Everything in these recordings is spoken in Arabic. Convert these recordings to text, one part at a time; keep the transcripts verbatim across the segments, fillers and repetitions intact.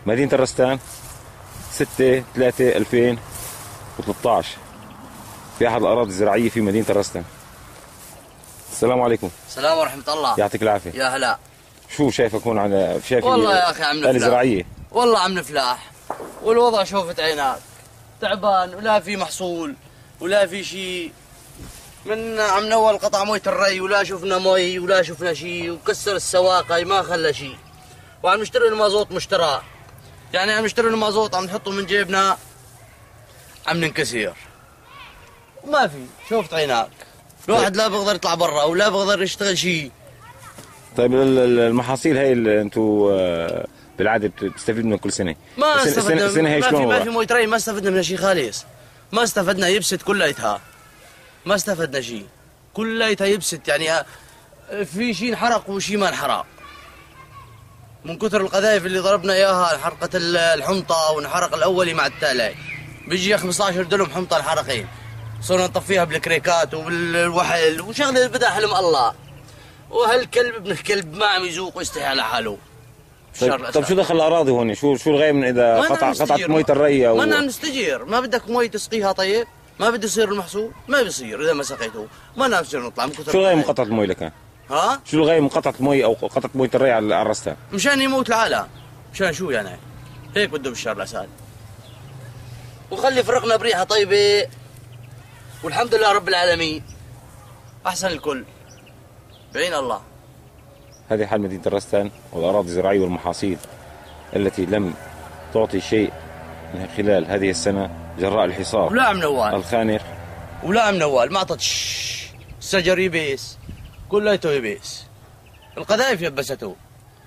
مدينة الرستان ستة ثلاثة ألفين وثلاثة عشر في أحد الأراضي الزراعية في مدينة الرستان. السلام عليكم. السلام ورحمة الله. يعطيك العافية. يا هلا. شو شايفك هون على شايف والله يا أخي عم نفلاح. زراعية. والله عم نفلاح والوضع شوفت عينك تعبان ولا في محصول ولا في شيء. من عم نول قطع موية الري ولا شفنا مي ولا شفنا شيء وكسر السواقي ما خلى شيء. وعم نشتري المازوت مشترى، يعني عم نشتري المازوت عم نحطه من جيبنا عم ننكسر وما في. شوفت عينك الواحد لا بيقدر يطلع برا ولا بيقدر يشتغل شيء. طيب المحاصيل هاي اللي انتم بالعاده بتستفيدوا منها كل سنه؟ ما استفدنا. السنه هي ما شلون؟ في ما في مويه ري، ما استفدنا منها شيء خالص. ما استفدنا، يبست كليتها. ما استفدنا شيء، كليتها يبست. يعني في شيء انحرق وشيء ما انحرق من كثر القذائف اللي ضربنا اياها. انحرقت الحمطه وانحرق الاولي مع التالي. بيجي خمسة عشر دلم حمطه انحرقين، صرنا نطفيها بالكريكات وبالوحل وشغله بدها حلم الله. وهالكلب ابن الكلب ما عم يذوق ويستحي على حاله. طيب, طيب شو دخل الاراضي هون؟ شو شو الغايه من اذا قطع قطعت مويه الري او ما بدنا نستجير؟ ما بدك مويه تسقيها؟ طيب ما بده يصير المحصول؟ ما بيصير اذا ما سقيته. ما بدنا نصير نطلع من كثر. شو الغايه من قطعه المويه لكان؟ ها؟ شو الغايه من قطعه المويه او قطعه مويه الري على الرستان؟ مشان يموت العالم. مشان شو يعني؟ هيك بده بالشر العسال. وخلي فرقنا بريحه طيبه والحمد لله رب العالمين. احسن الكل بعين الله. هذه حال مدينة الرستان والأراضي الزراعية والمحاصيل التي لم تعطي شيء من خلال هذه السنة جراء الحصار ولا عم نوال الخانق ولا عم نوال. ما اعطت الشجر يبيس، كليته يبيس، القذائف يبسته.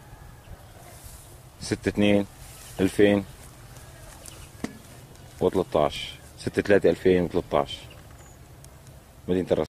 ستة اثنين ألفين وثلاثة عشر ستة ثلاثة ألفين وثلاثة عشر مدينة الرستان.